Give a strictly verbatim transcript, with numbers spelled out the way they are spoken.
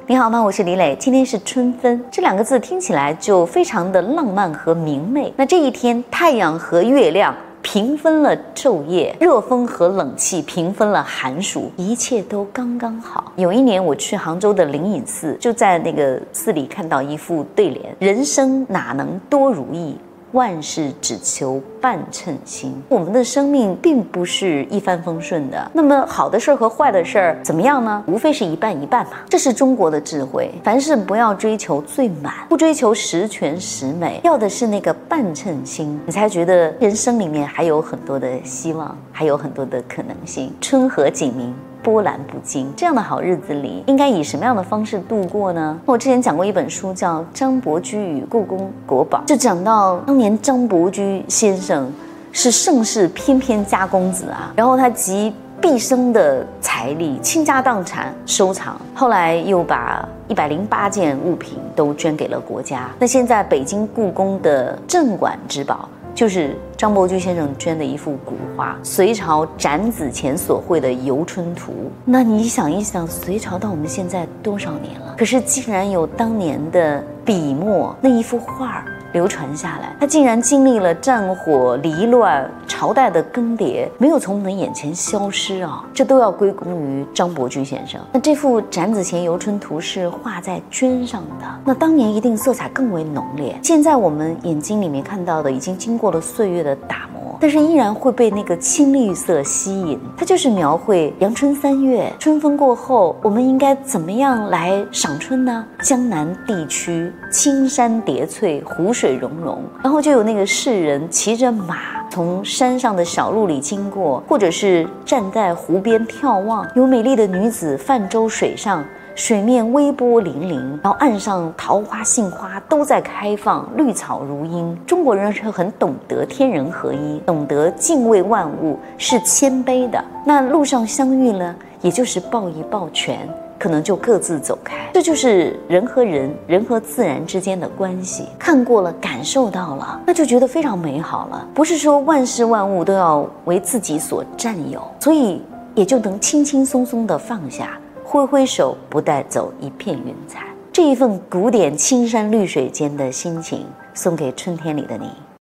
你好吗？我是李磊。今天是春分，这两个字听起来就非常的浪漫和明媚。那这一天，太阳和月亮平分了昼夜，热风和冷气平分了寒暑，一切都刚刚好。有一年我去杭州的灵隐寺，就在那个寺里看到一副对联：人生哪能多如意，万事只求半称心。我们的生命并不是一帆风顺的，那么好的事儿和坏的事儿怎么样呢？无非是一半一半嘛。这是中国的智慧，凡事不要追求最满，不追求十全十美，要的是那个半称心，你才觉得人生里面还有很多的希望，还有很多的可能性。春和景明，波澜不惊，这样的好日子里应该以什么样的方式度过呢？我之前讲过一本书叫《张伯驹与故宫国宝》，就讲到当年张伯驹先生是盛世翩翩家公子啊，然后他集毕生的财力倾家荡产收藏，后来又把一百零八件物品都捐给了国家。那现在北京故宫的镇馆之宝就是张伯驹先生捐的一幅古画，隋朝展子虔所绘的《游春图》。那你想一想，隋朝到我们现在多少年了？可是竟然有当年的笔墨那一幅画流传下来，它竟然经历了战火离乱、朝代的更迭，没有从我们眼前消失啊！这都要归功于张伯驹先生。那这幅展子虔游春图是画在绢上的，那当年一定色彩更为浓烈。现在我们眼睛里面看到的已经经过了岁月的打磨，但是依然会被那个青绿色吸引。它就是描绘阳春三月，春风过后，我们应该怎么样来赏春呢？江南地区青山叠翠，湖水融融，然后就有那个士人骑着马从山上的小路里经过，或者是站在湖边眺望，有美丽的女子泛舟水上，水面微波粼粼，然后岸上桃花杏花都在开放，绿草如茵。中国人是很懂得天人合一，懂得敬畏万物，是谦卑的。那路上相遇了，也就是抱一抱拳，可能就各自走开。这就是人和人、人和自然之间的关系。看过了，感受到了，那就觉得非常美好了。不是说万事万物都要为自己所占有，所以也就能轻轻松松地放下，挥挥手，不带走一片云彩。这一份古典青山绿水间的心情，送给春天里的你。